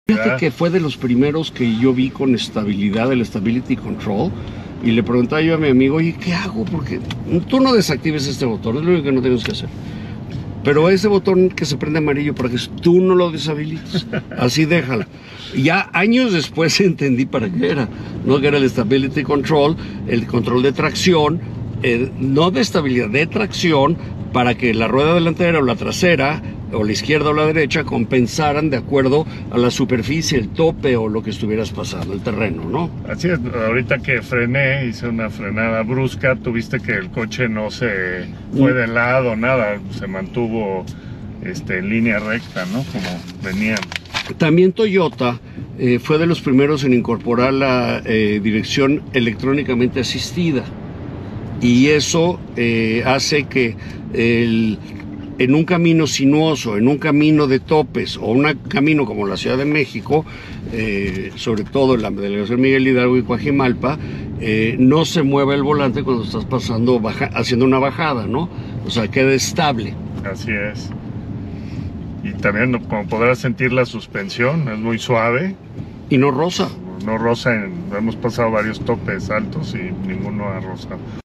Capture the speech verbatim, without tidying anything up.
Fíjate que fue de los primeros que yo vi con estabilidad, el Stability Control, y le preguntaba yo a mi amigo, oye, ¿qué hago? Porque tú no desactives este botón, es lo único que no tienes que hacer. Pero ese botón que se prende amarillo, para que tú no lo deshabilites, así déjalo. Ya años después entendí para qué era, no que era el Stability Control, el control de tracción, eh, no de estabilidad, de tracción, para que la rueda delantera o la trasera, o la izquierda o la derecha, compensaran de acuerdo a la superficie, el tope o lo que estuvieras pasando, el terreno, ¿no? Así es, ahorita que frené, hice una frenada brusca, tuviste que el coche no se fue de lado, nada, se mantuvo este, en línea recta, ¿no? Como venían. También Toyota eh, fue de los primeros en incorporar la eh, dirección electrónicamente asistida, y eso eh, hace que el en un camino sinuoso, en un camino de topes o un camino como la Ciudad de México, eh, sobre todo en la delegación Miguel Hidalgo y Coajimalpa, eh, no se mueve el volante cuando estás pasando, baja, haciendo una bajada, ¿no? O sea, queda estable. Así es. Y también, como podrás sentir, la suspensión es muy suave. Y no roza. No roza, en, hemos pasado varios topes altos y ninguno ha rozado.